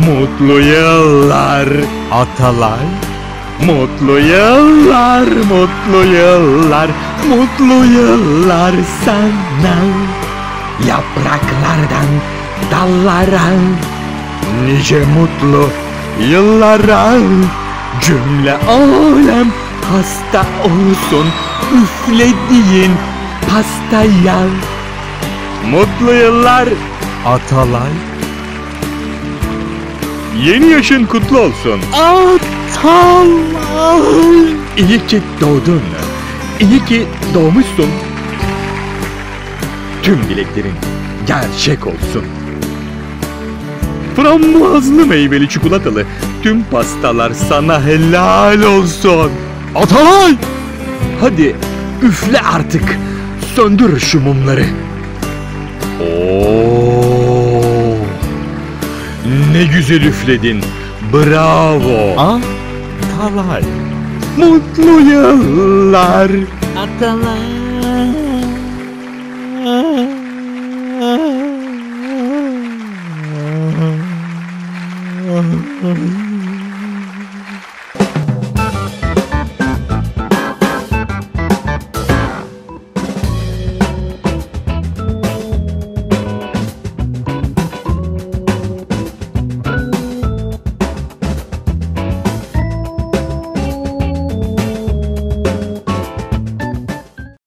Mutlu yıllar Atalay. Mutlu yıllar, mutlu yıllar, mutlu yıllar sana. Yapraklardan dallara, nice mutlu yıllara. Cümle alem hasta olsun üflediğin pastaya. Mutlu yıllar Atalay. Yeni yaşın kutlu olsun Atalay. İyi ki doğdun. İyi ki doğmuşsun. Tüm dileklerin gerçek olsun. Frambuazlı meyveli çikolatalı tüm pastalar sana helal olsun Atalay. Hadi üfle artık. Söndür şu mumları. Oo, ne güzel üfledin. Bravo Atalay. Mutlu yıllar Atalay.